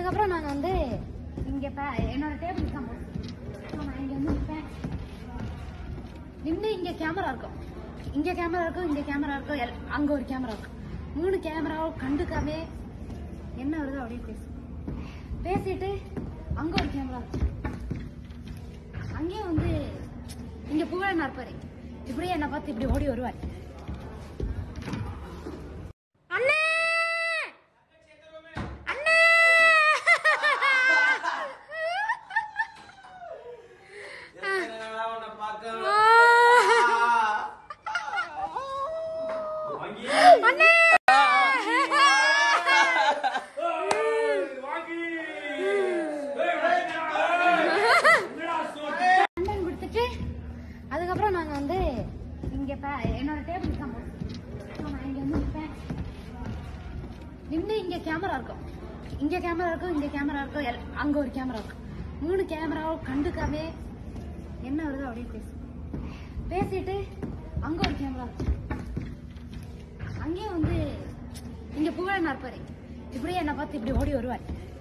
அதுக்கப்புறம் நாங்க வந்து இங்க என்னோட டேபிள் தான் போட்டோம். நான் இங்க வந்து நிற்பேன். நின்று இங்க கேமரா இருக்கும், இங்க கேமரா இருக்கும், இங்க கேமரா இருக்கும், அங்க ஒரு கேமரா இருக்கும். 3 கேமராவும் கண்டுக்காமே என்ன வருதோ அப்படியே பேசிட்டு அங்க ஒரு கேமரா இருக்கும். அங்கேயும் வந்து இங்க புகழ இருப்பாரு. இப்படியே என்ன பார்த்து இப்படி ஓடி வருவார். அதுக்கப்புறம் நாங்க வந்து இங்க என்னோட டேபிள் தான் போட்டோம். நான் இங்க வந்து நிற்பேன். நின்று இங்க கேமரா இருக்கும், இங்க கேமரா இருக்கும், இங்க கேமரா இருக்கும், அங்க ஒரு கேமரா இருக்கும். 3 கேமராவும் கண்டுக்காமே என்ன வருதோ அப்படியே பேசிட்டு அங்க ஒரு கேமரா இருக்கும். அங்கேயும் வந்து இங்க புகழ இருப்பாரு. இப்படியே என்ன பார்த்து இப்படி ஓடி வருவார்.